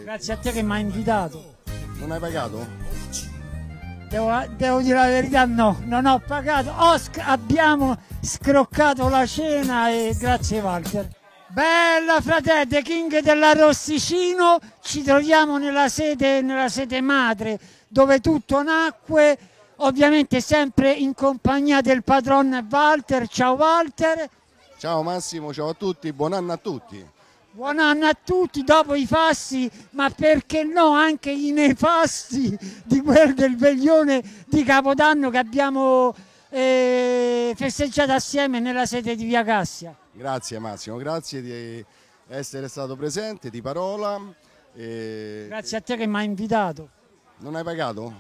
Grazie a te che mi hai invitato. Non hai pagato? Devo dire la verità, no, non ho pagato. Abbiamo scroccato la cena e grazie Walter. Bella fratello, The King dell'Arrosticino, ci troviamo nella sede madre dove tutto nacque, ovviamente sempre in compagnia del padron Walter. Ciao Walter. Ciao Massimo, ciao a tutti, buon anno a tutti. Buon anno a tutti, dopo i fasti, ma perché no anche i nefasti di quel del veglione di Capodanno che abbiamo festeggiato assieme nella sede di Via Cassia. Grazie Massimo, grazie di essere stato presente, di parola. Grazie a te che mi hai invitato. Non hai pagato?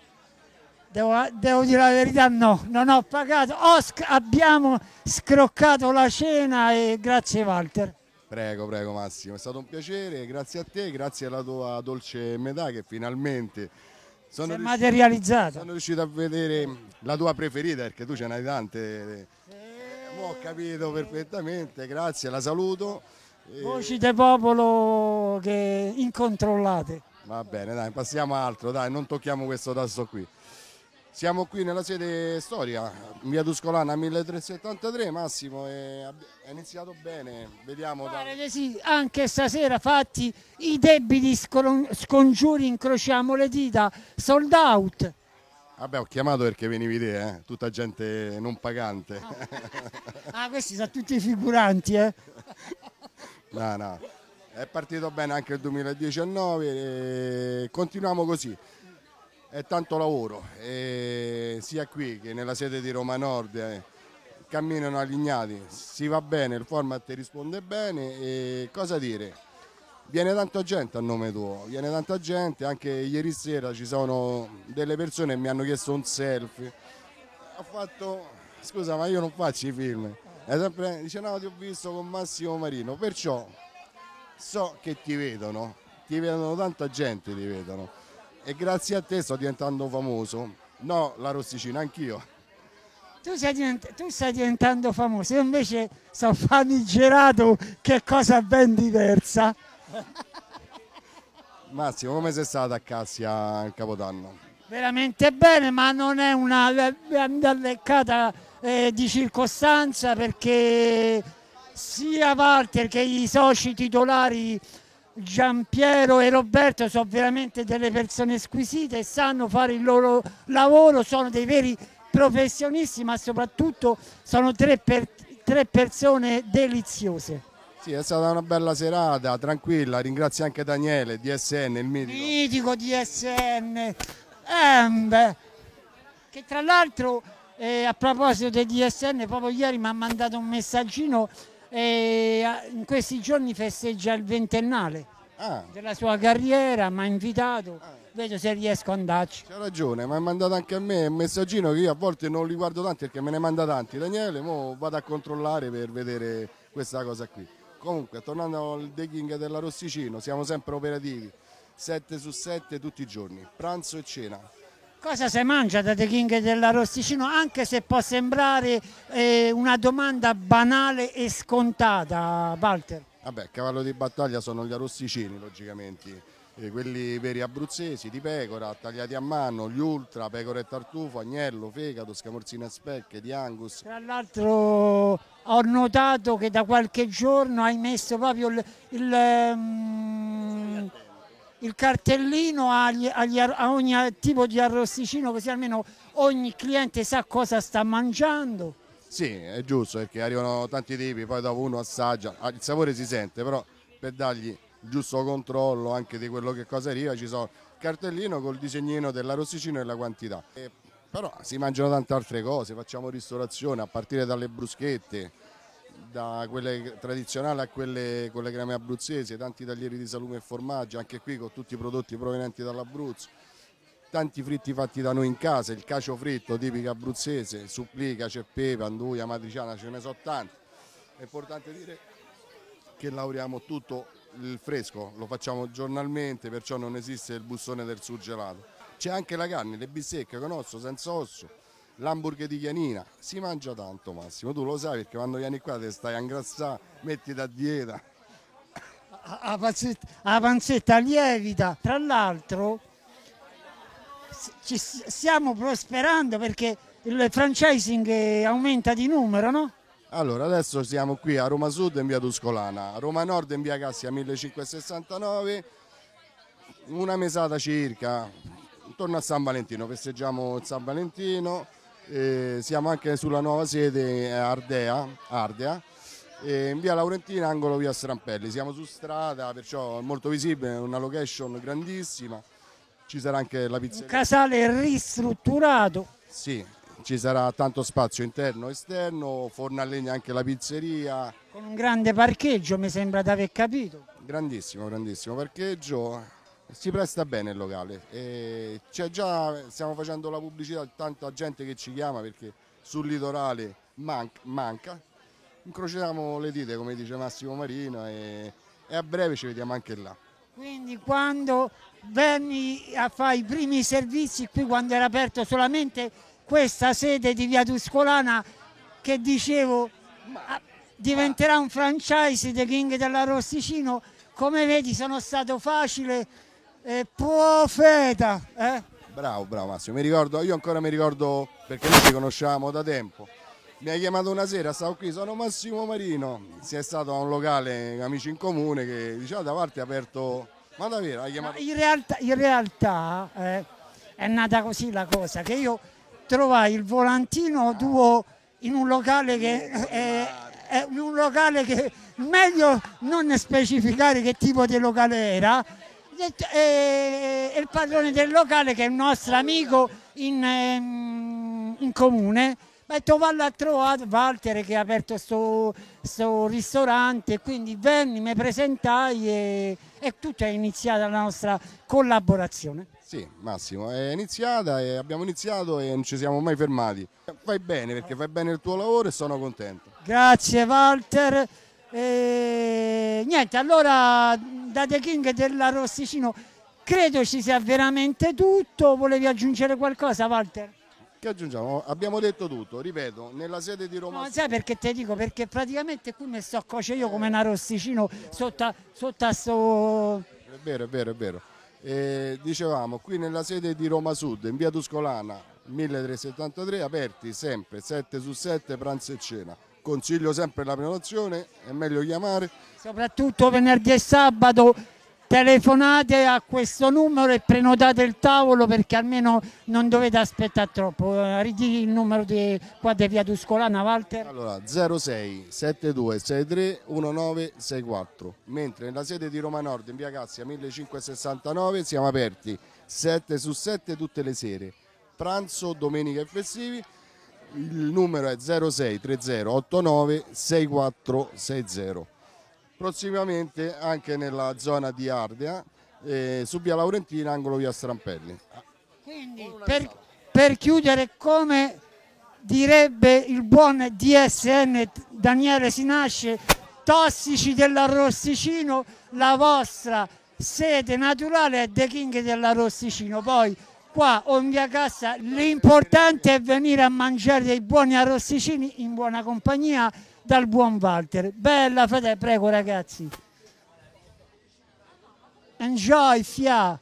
Devo dire la verità, no, non ho pagato. Abbiamo scroccato la cena e grazie Walter. Prego, prego Massimo, è stato un piacere, grazie a te, grazie alla tua dolce metà che finalmente si è materializzata. Sono riuscito a vedere la tua preferita perché tu ce n'hai tante. Ho capito perfettamente, grazie, la saluto. Voci del popolo che incontrollate. Va bene, dai, passiamo a altro, dai, non tocchiamo questo tasto qui. Siamo qui nella sede storica, in via Tuscolana 1373, Massimo, è iniziato bene, vediamo. Pare che sì, anche stasera fatti i debiti scongiuri, incrociamo le dita, sold out. Vabbè, ho chiamato perché venivi te, tutta gente non pagante. Questi sono tutti figuranti, No, no, è partito bene anche il 2019 e continuiamo così. È tanto lavoro, sia qui che nella sede di Roma Nord camminano allineati, si va bene, il format risponde bene e cosa dire, viene tanta gente a nome tuo, viene tanta gente, anche ieri sera ci sono delle persone che mi hanno chiesto un selfie, ho fatto, scusa ma io non faccio i film, e sempre dice no ti ho visto con Massimo Marino, perciò so che ti vedono tanta gente, ti vedono. E grazie a te sto diventando famoso. No, l'Arrosticino, anch'io. Tu stai diventando famoso, io invece sono famigerato, che cosa ben diversa. Massimo, come sei stato a Cassia il Capodanno? Veramente bene, ma non è una leccata di circostanza perché sia Walter che i soci titolari Giampiero e Roberto sono veramente delle persone squisite, sanno fare il loro lavoro, sono dei veri professionisti, ma soprattutto sono tre persone deliziose. Sì, è stata una bella serata, tranquilla, ringrazio anche Daniele, DSN, il mitico. Mitico DSN, che tra l'altro a proposito del DSN proprio ieri mi ha mandato un messaggino. In questi giorni festeggia il ventennale della sua carriera, mi ha invitato, vedo se riesco ad andarci. C'ha ragione, mi ha mandato anche a me un messaggino che io a volte non li guardo tanti perché me ne manda tanti. Daniele, mo vado a controllare per vedere questa cosa qui. Comunque, tornando al The King dell'Arrosticino, siamo sempre operativi, 7 su 7 tutti i giorni, pranzo e cena. Cosa si mangia da The King dell'Arrosticino? Anche se può sembrare una domanda banale e scontata, Walter. Vabbè, cavallo di battaglia sono gli arrosticini, logicamente, quelli veri abruzzesi, di pecora, tagliati a mano, gli ultra, pecora e tartufo, agnello, fegato, scamorzine a specche, di Angus. Tra l'altro ho notato che da qualche giorno hai messo proprio il cartellino a ogni tipo di arrosticino, così almeno ogni cliente sa cosa sta mangiando. Sì, è giusto perché arrivano tanti tipi, poi dopo uno assaggia, il sapore si sente, però per dargli il giusto controllo anche di quello che cosa arriva ci sono il cartellino col disegnino dell'arrosticino e la quantità. Però si mangiano tante altre cose, facciamo ristorazione a partire dalle bruschette, da quelle tradizionali a quelle con le creme abruzzesi, tanti taglieri di salume e formaggio, anche qui con tutti i prodotti provenienti dall'Abruzzo, tanti fritti fatti da noi in casa, il cacio fritto tipico abruzzese, supplica, c'è pepe, anduia, matriciana, ce ne sono tanti. È importante dire che lavoriamo tutto il fresco, lo facciamo giornalmente, perciò non esiste il bussone del surgelato. C'è anche la carne, le bistecche con osso, senza osso, l'hamburger di Chianina, si mangia tanto Massimo, tu lo sai perché quando vieni qua ti stai a ingrassare, metti da dieta. la panzetta lievita. Tra l'altro ci stiamo prosperando perché il franchising aumenta di numero, no? Allora, adesso siamo qui a Roma Sud in via Tuscolana, a Roma Nord in via Cassia 1569, una mesata circa, intorno a San Valentino, festeggiamo il San Valentino, siamo anche sulla nuova sede Ardea, in via Laurentina, angolo via Strampelli, siamo su strada, perciò è molto visibile, una location grandissima, ci sarà anche la pizzeria. Un casale ristrutturato. Sì, ci sarà tanto spazio interno e esterno, forno a legna anche la pizzeria. Con un grande parcheggio, mi sembra di aver capito. Grandissimo parcheggio, si presta bene il locale. E stiamo facendo la pubblicità, tanta gente che ci chiama perché sul litorale manca. Incrociamo le dita, come dice Massimo Marino, e a breve ci vediamo anche là. Quindi quando venni a fare i primi servizi qui, quando era aperto solamente questa sede di via Tuscolana, che dicevo diventerà un franchise The King dell'Arrosticino, come vedi sono stato facile profeta. Bravo Massimo, io ancora mi ricordo perché noi ci conosciamo da tempo. Mi hai chiamato una sera, stavo qui, sono Massimo Marino, si è stato a un locale, amici in comune, che diceva da parte aperto, ma davvero hai chiamato? In realtà è nata così la cosa, che io trovai il volantino tuo in un locale che meglio non specificare che tipo di locale era, e il padrone del locale, che è un nostro amico in comune, mi ha detto valla a trovare Walter che ha aperto sto ristorante, quindi venni, mi presentai e tutto è iniziata la nostra collaborazione. Sì, Massimo, è iniziata e abbiamo iniziato e non ci siamo mai fermati. Fai bene perché fai bene il tuo lavoro e sono contento. Grazie Walter. Niente, allora da The King dell'Arrosticino credo ci sia veramente tutto. Volevi aggiungere qualcosa, Walter? Che aggiungiamo? Abbiamo detto tutto, ripeto, nella sede di Roma. No, sai perché te dico? Perché praticamente qui mi sto a cuocere io come un arrosticino sotto a sto... È vero. Dicevamo, qui nella sede di Roma Sud, in via Tuscolana, 1373, aperti sempre, 7 su 7, pranzo e cena. Consiglio sempre la prenotazione, è meglio chiamare. Soprattutto venerdì e sabato. Telefonate a questo numero e prenotate il tavolo, perché almeno non dovete aspettare troppo. Ridì il numero qua di via Tuscolana, Walter. Allora 06 7263 1964, mentre nella sede di Roma Nord in via Cassia 1569 siamo aperti 7 su 7 tutte le sere, pranzo, domenica e festivi. Il numero è 06 30 89 6460. Prossimamente anche nella zona di Ardea, su via Laurentina, angolo via Strampelli. Quindi per chiudere, come direbbe il buon DSN Daniele Sinasce, tossici dell'Arrosticino, la vostra sede naturale è The King dell'Arrosticino. Poi qua o in via Cassa l'importante è venire a mangiare dei buoni arrosticini in buona compagnia dal buon Walter. Bella fede, prego ragazzi. Enjoy, fia.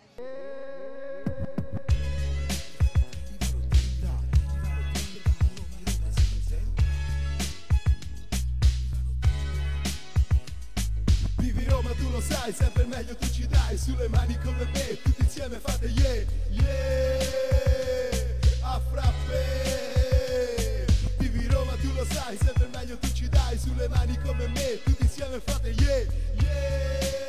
Vivi Roma, tu lo sai, sempre meglio tu ci dai, sulle mani come me, tutti insieme fate yeah, a frappe. Vivi Roma, tu lo sai, sempre meglio tu ci dai, sulle mani come me, tutti insieme fate yeah.